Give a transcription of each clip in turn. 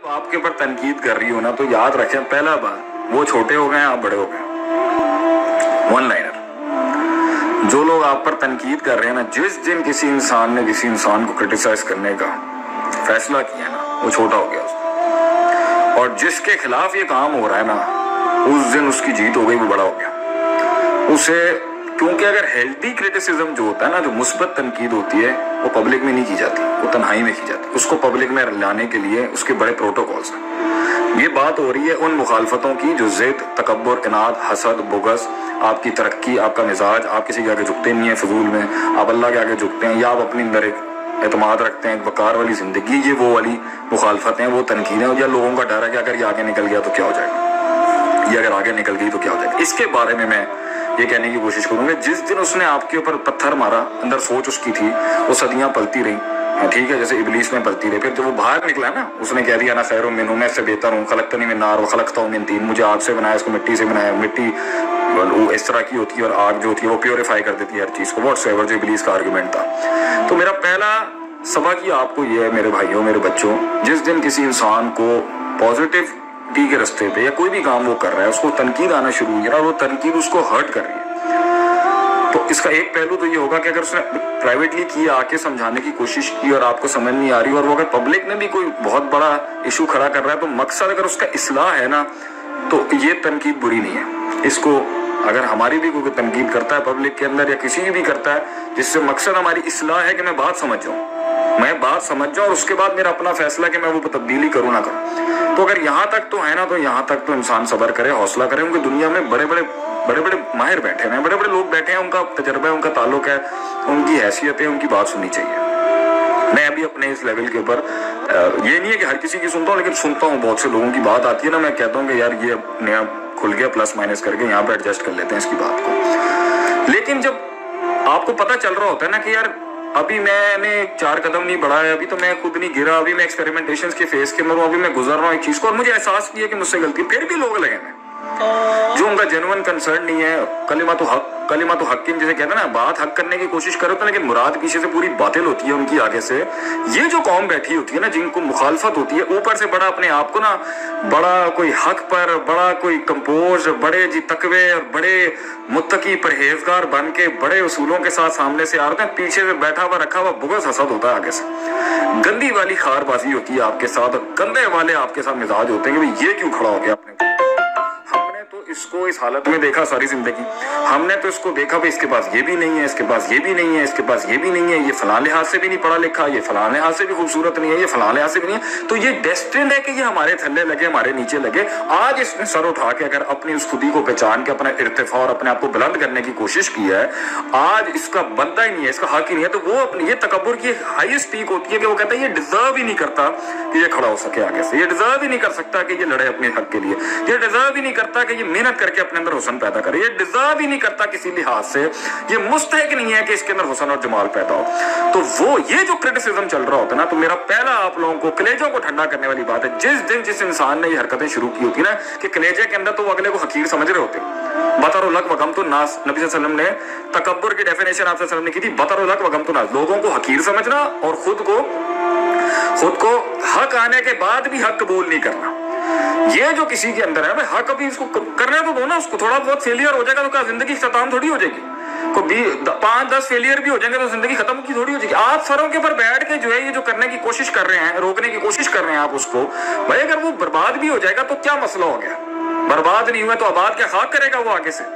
آپ کے اوپر تنقید کر رہی ہو نا تو یاد رکھیں پہلا بات وہ چھوٹے ہو گئے ہیں آپ بڑے ہو گئے. ون لائنر جو لوگ آپ پر تنقید کر رہے ہیں نا جس دن کسی انسان نے کسی انسان کو کرٹیسائز کرنے کا فیصلہ کیا نا وہ چھوٹا ہو گیا اس کو. اور جس کے خلاف یہ کام ہو رہا ہے نا اس دن اس کی جیت ہو گئی وہ بڑا ہو گیا. اسے کیونکہ اگر ہیلتھی کرٹیسزم جو ہوتا ہے نا جو مثبت تنقید ہوتی ہے وہ پبلک میں نہیں کی جاتی وہ تنہائی میں کی جاتی. اس کو پبلک میں لانے کے لیے اس کے بڑے پروٹوکولز ہیں. یہ بات ہو رہی ہے ان مخالفتوں کی جو ضد تکبر اناد حسد بغض آپ کی ترقی آپ کا مزاج آپ کسی کے آگے جھکتے نہیں ہیں فضول میں آپ اللہ کے آگے جھکتے ہیں یا آپ اپنی اندر ایک اعتماد رکھتے ہیں ایک وقار والی زندگی. یہ وہ والی مخالفتیں وہ تنقیدیں یا لوگوں کا ڈر ہے کہ اگر یہ آگے نکل گیا تو کیا ہو جائے گا یہ اگر آگے نکل گئی تو کیا ہو جائے گا. اس کے بارے میں یہ کہنے کی کوشش کروں گا جس دن اس نے آپ کے اوپر پتھر مارا اندر سوچ اس کی تھی وہ صدیاں پلتی رہی ٹھیک ہے جیسے ابلیس میں پلتی رہی. پھر جب وہ باہر نکلا نا اس نے کہہ دیا نا خیر من میں سے بہتر ہوں خلقتنی من نار وخلقتہ من طین مجھے آگ سے بنایا اس کو مٹی سے بنایا. مٹی وہ اس طرح کی ہوتی ہے اور آگ جو ہوتی ہے وہ پیوریفائی کر دیتی ہے ہر چیز کو واٹس ایور جو ابلیس کا آرگومنٹ تھا. تو میرا پہلا سبق یہ آپ کو یہ ہے میرے بھائیوں میرے بچوں جس دن کسی انسان کو پازیٹیوٹی کے رستے پہ یا کوئی بھی کام وہ کر رہا ہے اس کو تنقید آنا شروع ہوئی اور وہ تنقید اس کو ہرٹ کر رہی ہے تو اس کا ایک پہلو تو یہ ہوگا کہ اگر اس نے پرائیویٹلی کی آ کے سمجھانے کی کوشش کی اور آپ کو سمجھ نہیں آ رہی اور وہ اگر پبلک میں بھی کوئی بہت بڑا ایشو کھڑا کر رہا ہے تو مقصد اگر اس کا اصلاح ہے نا تو یہ تنقید بری نہیں ہے. اس کو اگر ہماری بھی کوئی تنقید کرتا ہے پبلک کے اندر یا کسی کی بھی کرتا ہے جس سے مقصد ہماری اصلاح ہے کہ میں بات سمجھ جاؤں اور اس کے بعد میرا اپنا فیصلہ کہ میں وہ تبدیلی کروں نہ کروں تو اگر یہاں تک تو ہے نا تو یہاں تک تو انسان صبر کرے حوصلہ کرے. ان کی دنیا میں بڑے بڑے ماہر بیٹھے ہیں بڑے بڑے لوگ بیٹھے ہیں ان کا تجربہ ہے ان کا تعلق ہے ان کی حیثیت ہے ان کی بات سننی چاہیے. میں ابھی اپنے اس لیول کے اوپر یہ نہیں ہے کہ ہر کسی کی سنتا ہوں لیکن سنتا ہوں بہت سے لوگوں کی بات آتی ہے نا میں کہتا ہوں کہ یار یہ نیا کھل گیا پلس مائنس کر کے یہاں پہ ایڈجسٹ کر لیتے ہیں اس کی بات کو. لیکن جب آپ کو پتہ چل رہا ہوتا ہے نا کہ یار ابھی میں نے 4 قدم نہیں بڑھا ہے ابھی تو میں خود نہیں گرا ابھی میں ایکسپیریمنٹیشنز کے فیز کے اندر ہوں ابھی میں گزر رہا ہوں ایک چیز کو اور مجھے احساس کیا کہ مجھ سے غلطی پھر بھی لوگ لگے ہیں جو ان کا جینوئن کنسرن نہیں ہے کلمہ تو حق جسے کہتے ہیں نا بات حق کرنے کی کوشش کرو تو لیکن مراد پیچھے سے پوری باطل ہوتی ہے ان کی آگے سے. یہ جو قوم بیٹھی ہوتی ہے نا جن کو مخالفت ہوتی ہے اوپر سے بڑا اپنے آپ کو نا بڑا کوئی حق پر بڑا کوئی کمپوز بڑے جی تقوی اور بڑے متقی پرہیزگار بن کے بڑے اصولوں کے ساتھ سامنے سے آ رہے ہیں پیچھے سے بیٹھا ہوا رکھا ہوا بغض حسد ہوتا ہے آگے سے گندی والی خار بازی ہوتی ہے آپ کے ساتھ اور گندے والے آپ کے ساتھ مزاج ہوتے ہیں کہ یہ کیوں کھڑا ہو گیا اپنے اس کو اس حالت میں دیکھا ساری زندگی ہم نے تو اس کو دیکھا بھی اس کے پاس یہ بھی نہیں ہے اس کے پاس یہ بھی نہیں ہے اس کے پاس یہ بھی نہیں ہے یہ فلاں لحاظ سے بھی نہیں پڑھا لکھا یہ فلاں لحاظ سے بھی خوبصورت نہیں ہے یہ فلاں لحاظ سے بھی نہیں ہے تو یہ ڈیسٹینڈ ہے کہ یہ ہمارے تھلے لگے ہمارے نیچے لگے. آج اس نے سر اٹھا کے اگر اپنی اس خودی کو پہچان کے اپنا ارتفاع اور اپنے آپ کو بلند کرنے کی کوشش کی ہے آج اس کا بندہ ہی نہیں ہے اس کا حق ہی نہیں ہے تو وہ اپنی یہ تکبر کی ہائیسٹ پیک ہوتی ہے کہ وہ کہتا ہے یہ ڈیزرو ہی نہیں کرتا کہ یہ کھڑا ہو سکے آگے سے یہ ڈیزرو ہی نہیں کر سکتا کہ یہ لڑے اپنے حق کے لیے یہ ڈیزرو ہی نہیں کرتا کہ یہ محنت کر کے اپنے اندر حسن پیدا کرے یہ ڈیزرو ہی نہیں کرتا کسی لحاظ سے یہ مستحق نہیں ہے کہ اس کے اندر حسن اور جمال پیدا ہو. تو وہ یہ جو کرٹیسزم چل رہا ہوتا ہے نا تو میرا پہلا آپ لوگوں کو کلیجوں کو ٹھنڈا کرنے والی بات ہے جس دن جس انسان نے یہ حرکتیں شروع کی ہوتی نا کہ کلیجے کے اندر تو وہ اگلے کو حقیر سمجھ رہے ہوتے بطر الحق وغمت الناس نبی صلی اللہ علیہ وسلم نے تکبر کی ڈیفینیشن آپ صلی اللہ علیہ وسلم نے کی تھی بطر الحق وغمت الناس لوگوں کو حقیر سمجھنا اور خود کو حق آنے کے بعد بھی حق قبول نہیں کرنا. یہ جو کسی کے اندر ہے حق ابھی اس کو کرنے تو دو نا اس کو تھوڑا بہت فیلئر ہو جائے گا تو کیا زندگی اختتام تھوڑی ہو جائے گی کوئی 5-10 فیلئر بھی ہو جائیں گے تو زندگی ختم کی تھوڑی ہو جائے گی. آپ سروں کے اوپر بیٹھ کے جو ہے یہ جو کرنے کی کوشش کر رہے ہیں روکنے کی کوشش کر رہے ہیں آپ اس کو بھائی اگر وہ برباد بھی ہو جائے گا تو کیا مسئلہ ہو گیا برباد نہیں ہوا تو آباد کیا خاک کرے گا وہ آگے سے.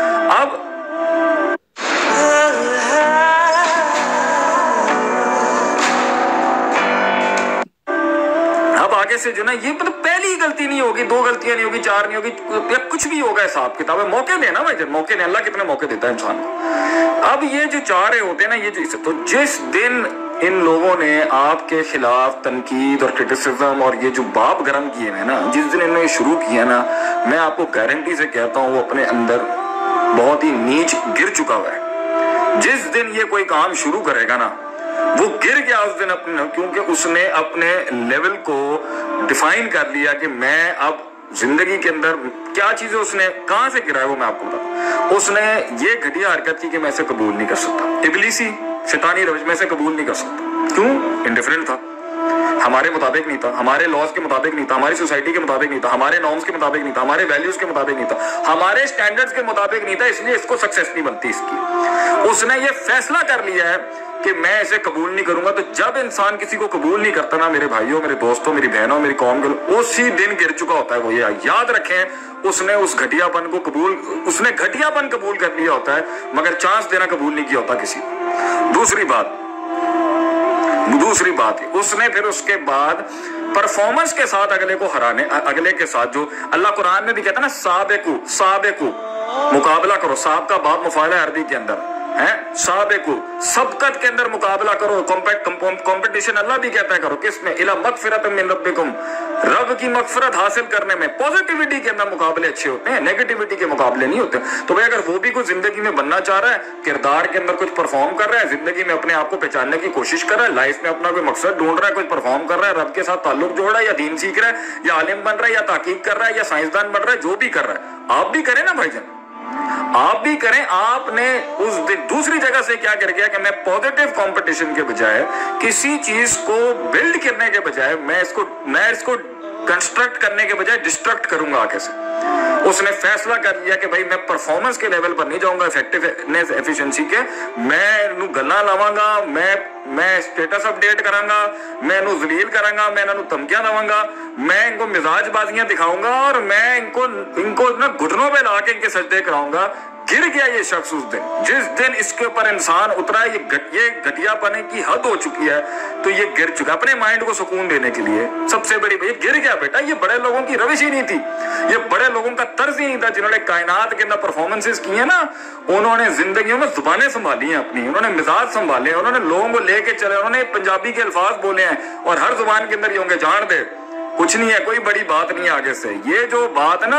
اب آگے سے جو نا یہ مطلب پہلی غلطی نہیں ہوگی 2 غلطیاں نہیں ہوگی 4 نہیں ہوگی یا کچھ بھی ہوگا حساب کتاب ہے موقع دینا بھائی موقع دیں اللہ کتنے موقع دیتا ہے انسان کو. اب یہ جو 4 ہوتے ہیں نا یہ جو تو جس دن ان لوگوں نے آپ کے خلاف تنقید اور کرٹیسزم اور یہ جو باپ گرم کیے ہیں نا جس دن انہوں نے شروع کیا نا میں آپ کو گارنٹی سے کہتا ہوں وہ اپنے اندر بہت ہی نیچ گر چکا ہوا ہے. جس دن یہ کوئی کام شروع کرے گا نا وہ گر گیا اس دن اپنے کیونکہ اس نے اپنے لیول کو ڈیفائن کر لیا کہ میں اب زندگی کے اندر کیا چیزیں اس نے کہاں سے گرا ہے وہ میں آپ کو بتاتا ہوں. اس نے یہ گھٹیا حرکت کی کہ میں اسے قبول نہیں کر سکتا ابلیسی شیطانی روش میں سے قبول نہیں کر سکتا کیوں انڈیفرنٹ تھا हमारे मुताबिक नहीं था, हमारे लॉज के मुताबिक नहीं था, हमारी सोसाइटी के मुताबिक नहीं था, हमारे नॉर्म्स के मुताबिक नहीं था, हमारे वैल्यूज के मुताबिक नहीं था, हमारे स्टैंडर्ड्स के मुताबिक नहीं था, इसलिए इसको सक्सेस नहीं बनती इसकी। उसने ये फैसला कर लिया है कि मैं इसे कबूल नहीं करूंगा। तो जब इंसान किसी को कबूल नहीं करता ना मेरे भाइयों, मेरे दोस्तों, मेरी बहनों, मेरी कौम के लोग, उसी दिन गिर चुका होता है वो। ये याद रखें, उसने उस घटियापन को कबूल, उसने घटियापन कबूल कर लिया होता है, मगर चांस देना कबूल नहीं किया होता किसी को। दूसरी बात उसने फिर उसके बाद परफॉर्मेंस के साथ अगले को हराने, अगले के साथ जो अल्लाह कुरान में भी कहता है ना, साबेकू मुकाबला करो। साब का बाप मुफाला अरबी के अंदर है, साबेकू सबकत के अंदर मुकाबला करो, कंपटीशन अल्लाह भी कहता है करो। किसमें? इला मगफिरत मिन रब्बिकुम, रब की मगफिरत हासिल करने में। पॉजिटिविटी के अंदर मुकाबले अच्छे होते हैं, नेगेटिविटी के मुकाबले नहीं होते। तो भाई अगर वो भी कुछ जिंदगी में बनना चाह रहा है, किरदार के अंदर कुछ परफॉर्म कर रहा है, जिंदगी में अपने आप को पहचानने की कोशिश कर रहा है, लाइफ में अपना कोई मकसद ढूंढ रहा है, कुछ परफॉर्म कर रहा है, रब के साथ ताल्लुक जोड़ रहा है, या दीन सीख रहा है, या आलिम बन रहा है, या ताकीद कर रहा है, या साइंसदान बन रहा है, जो भी कर रहा है, आप भी करें ना भाईजान, आप भी करें। आपने उस दिन दूसरी जगह से क्या कर गया कि मैं पॉजिटिव कंपटीशन के बजाय, किसी चीज को बिल्ड करने के बजाय, मैं इसको कंस्ट्रक्ट करने के बजाय डिस्ट्रक्ट करूंगा आगे से। उसने फैसला कर लिया कि भाई मैं परफॉर्मेंस के लेवल पर नहीं जाऊंगा, इफेक्टिवनेस एफिशिएंसी के, मैं गल्ला लावांगा, मैं स्टेटस अपडेट करांगा, मैं जलील करांगा, मैं धमकियां दवांगा, मैं इनको मिजाजबाजियां दिखाऊंगा, और मैं इनको ना घुटनों पे ला के इनके सजदे कराऊंगा। गिर गया ये शख्स उस दिन, जिस दिन इसके ऊपर इंसान उतरा, ये घटियापने की हद हो चुकी है, तो ये गिर चुका। अपने माइंड को सुकून देने के लिए सबसे बड़ी ये गिर गया बेटा। ये बड़े लोगों की रविश ही नहीं थी, ये बड़े लोगों का तर्ज ही नहीं था, जिन्होंने कायनात के अंदर परफॉर्मेंसेस किए ना, उन्होंने जिंदगियों में जुबानें संभाली हैं अपनी, उन्होंने मिजाज संभाले, उन्होंने लोगों को लेके चले, उन्होंने पंजाबी के अल्फाज बोले हैं, और हर जुबान के अंदर ये होंगे, जान दे कुछ नहीं है, कोई बड़ी बात नहीं है आगे से। ये जो बात है ना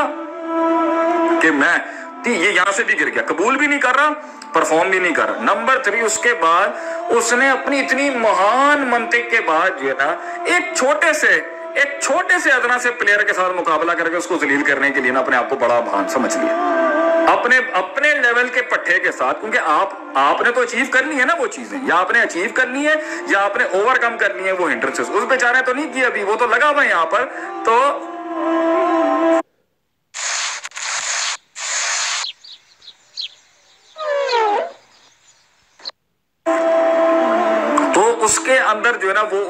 कि मैं, ये यहां से भी गिर गया, कबूल भी नहीं कर रहा, परफॉर्म भी नहीं कर रहा। नंबर 3, उसके बाद उसने अपनी इतनी महान मंतिक के बाद जो है ना, एक छोटे से अदना से प्लेयर के साथ मुकाबला करके उसको जलील करने के लिए ना अपने आप को बड़ा महान समझ लिया, अपने लेवल के पट्टे के साथ। क्योंकि आपने तो अचीव करनी है ना वो चीजें, या आपने अचीव करनी है, या आपने ओवरकम करनी है वो हिंड्रेंसेस। उस बेचारे तो नहीं किया अभी, वो तो लगा हुआ है यहाँ पर। तो उसके अंदर जो है ना, वो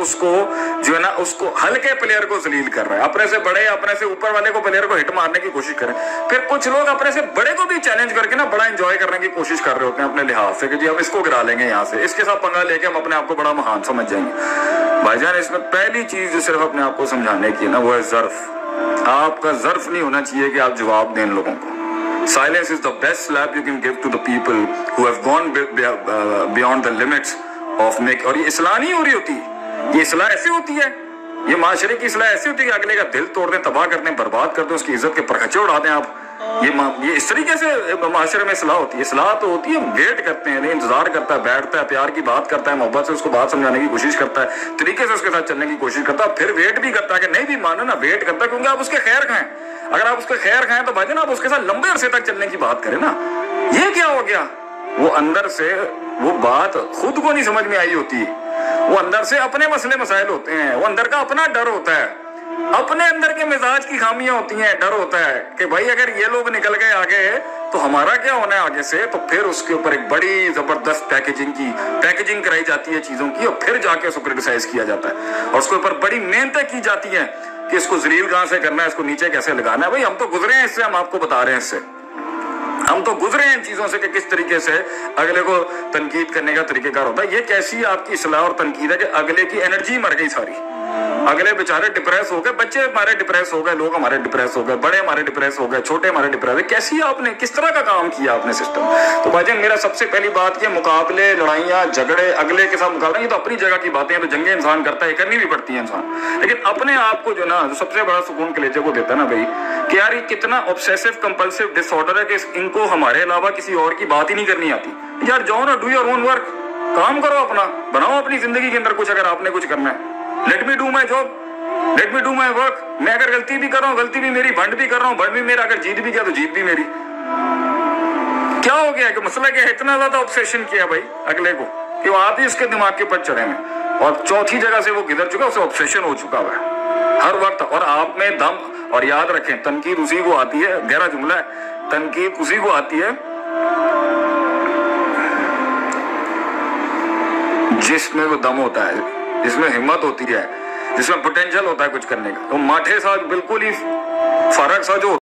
उसको हल्के प्लेयर को जलील कर रहा है, अपने से बड़े, अपने से ऊपर वाले को, प्लेयर को हिट मारने की कोशिश करें। फिर कुछ लोग अपने से बड़े को भी चैलेंज करके ना बड़ा एंजॉय करने की कोशिश कर रहे होते हैं अपने लिहाज से, कि जी हम इसको गिरा लेंगे यहाँ से, इसके साथ पंगा लेके हम अपने आप को बड़ा महान समझ जाएंगे। भाईजान, इसमें पहली चीज जो सिर्फ अपने आप को समझाने की है ना, वो है ज़र्फ। आपका ज़र्फ नहीं होना चाहिए कि आप जवाब दें लोगों को। Silence is the best slap you can give to the people who have gone beyond the limits of make। और ये इस्लाह नहीं हो रही होती, ये इस्लाह ऐसी होती है, ये माशरे की इस्लाह ऐसी होती है कि अगले का दिल तोड़ दें, तबाह कर दें, बर्बाद कर दें, उसकी इज्जत के परखचे उड़ा दें आप। ये इस तरीके से माशरे में इस्लाह होती है। इस्लाह तो होती है, वेट करते हैं, इंतजार करता है, बैठता है, प्यार की बात करता है, मोहब्बत से उसको बात समझाने की कोशिश करता है, तरीके से उसके साथ चलने की कोशिश करता है, फिर वेट भी करता है कि नहीं भी मानो ना, वेट करता है, क्योंकि आप उसके खैर खाएं। अगर आप उसके खैर खाएं तो भाई ना आप उसके साथ लंबे अरसे तक चलने की बात करें ना। ये क्या हो गया, वो अंदर से वो बात खुद को नहीं समझ में आई होती, वो अंदर से अपने मसले मसाइल होते हैं, वो अंदर का अपना डर होता है, अपने अंदर के मिजाज की खामियां होती हैं, डर होता है कि भाई अगर ये लोग निकल गए आगे तो हमारा क्या होना है आगे से। तो फिर उसके ऊपर एक बड़ी जबरदस्त पैकेजिंग कराई जाती है चीजों की, और फिर जाके उसको क्रिटिसाइज किया जाता है, और उसके ऊपर बड़ी मेहनत की जाती है कि इसको जलील कहां से करना है, इसको नीचे कैसे लगाना है। भाई हम तो गुजरे हैं इससे, हम आपको बता रहे हैं इससे, हम तो गुजरे हैं इन चीजों से कि किस तरीके से अगले को तनकीद करने का तरीकेकार होता है। ये कैसी आपकी इस्लाह और तनकीद है कि अगले की एनर्जी मर गई सारी, अगले बेचारे डिप्रेस हो गए, बच्चे हमारे डिप्रेस हो गए, लोग हमारे डिप्रेस हो गए, बड़े हमारे डिप्रेस हो गए, छोटे हमारे डिप्रेस हो गए। कैसी आपने किस तरह का काम किया आपने सिस्टम। तो भाईजान मेरा सबसे पहली बात ये, मुकाबले, लड़ाइयाँ, झगड़े, अगले के साथ मुकाबला, ये तो अपनी जगह की बातें हैं, तो जंगे इंसान करता है, करनी भी पड़ती है इंसान। लेकिन अपने आप को जो ना, जो सबसे बड़ा सुकून कलेजे को देता है ना भाई, कि यार ये कितना ऑब्सेसिव कंपल्सिव डिसऑर्डर है कि इनको हमारे अलावा किसी और की बात ही नहीं करनी आती। यार जाओ ना, डू योर ओन वर्क, काम करो अपना, बनाओ अपनी जिंदगी के अंदर कुछ, अगर आपने कुछ करना है। Let me do my job, let me do my work. मैं अगर गलती भी कर रहा हूँ, गलती भी मेरी, भंड भी कर रहा हूँ, भंड भी मेरा, अगर जीत भी गया तो जीत भी मेरी। क्या हो गया कि मसला क्या है, इतना ज्यादा ऑब्सेशन किया भाई अगले को कि वो आप ही उसके दिमाग के ऊपर चढ़े हैं। اور چوتھی جگہ سے وہ گزر چکا, اسے آبسیشن ہو چکا ہوا ہے ہر وقت. اور آپ میں دم, اور یاد رکھیں تنقید اسی کو آتی ہے, گہرا جملہ ہے, تنقید اسی کو آتی ہے جس میں وہ دم ہوتا ہے, جس میں ہمت ہوتی ہے, جس میں پوٹینشل ہوتا ہے کچھ کرنے کا. وہ ماٹھے سا بالکل ہی فرق سا جو